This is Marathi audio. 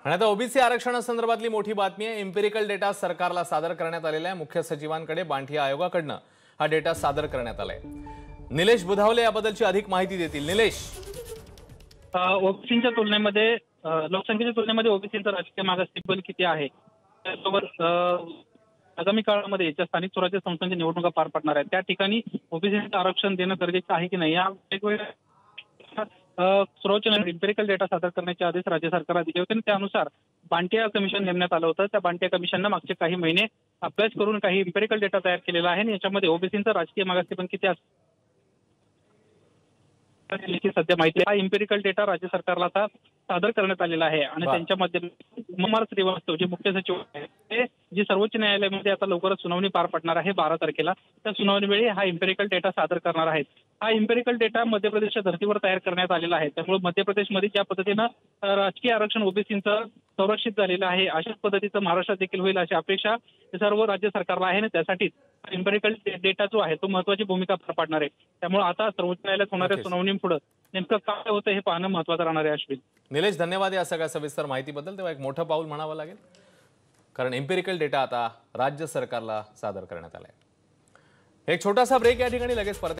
आणि आता ओबीसी आरक्षणासंदर्भातली मोठी बातमी आहे। एम्पिरिकल डेटा सरकारला सादर करण्यात आलेला आहे। मुख्य सचिवांकडे बांटिया आयोगाकडनं हा डेटा सादर करण्यात आलाय। निलेश बुधावले याबद्दलची अधिक माहिती देतील। निलेश, ओबीसीच्या तुलनेमध्ये लोकसंख्येच्या तुलनेमध्ये ओबीसीचं राजकीय मागासलेपण किती आहे, त्यासोबत आगामी काळामध्ये ज्या स्थानिक स्वराज्य संस्थांच्या निवडणुका पार पडणार आहेत त्या ठिकाणी ओबीसीचं आरक्षण देणं गरजेचं आहे की नाही, या वेगवेगळ्या सर्वोच्च न्यायालयाने एम्पिरिकल डेटा सादर करण्याचे आदेश राज्य सरकारला दिले होते आणि त्यानुसार बांटिया कमिशन नेमण्यात आलं होतं। त्या बांटिया कमिशननं मागचे काही महिने अभ्यास करून काही एम्पिरिकल डेटा तयार केलेला आहे आणि याच्यामध्ये ओबीसीचं राजकीय मागासलेपण किती असतं सध्या माहिती आहे। हा एम्पिरिकल डेटा राज्य सरकारला आता सादर करण्यात आलेला आहे आणि त्यांच्या माध्यमातून उमा श्रीवास्तव जे मुख्य सचिव आहेत ते जी सर्वोच्च न्यायालयामध्ये आता लवकरच सुनावणी पार पडणार आहे 12 तारखेला, त्या सुनावणीवेळी हा एम्पिरिकल डेटा सादर करणार आहेत। हा एम्पिरिकल डेटा मध्य प्रदेशच्या धर्तीवर तयार करण्यात आलेला आहे, त्यामुळे मध्य प्रदेशमध्ये ज्या पद्धतीनं राजकीय आरक्षण ओबीसीचं संरक्षित झालेलं आहे अशाच पद्धतीचं महाराष्ट्रात देखील होईल अशी अपेक्षा सर्व राज्य सरकारला आहे आणि त्यासाठीच एम्पिरिकल डेटा जो आहे तो महत्वाची भूमिका पार पाडणार आहे। त्यामुळे आता सर्वोच्च न्यायालयात होणाऱ्या सुनावणीपुढे नेमकं काय होतं हे पाहणं महत्वाचं राहणार आहे। अश्विन, निलेश, धन्यवाद या सगळ्या सविस्तर माहितीबद्दल। तेव्हा एक मोठं पाऊल म्हणावं लागेल, कारण एम्पिरिकल डेटा आता राज्य सरकारला सादर करण्यात आलाय। एक छोटासा ब्रेक, या ठिकाणी लगेच परत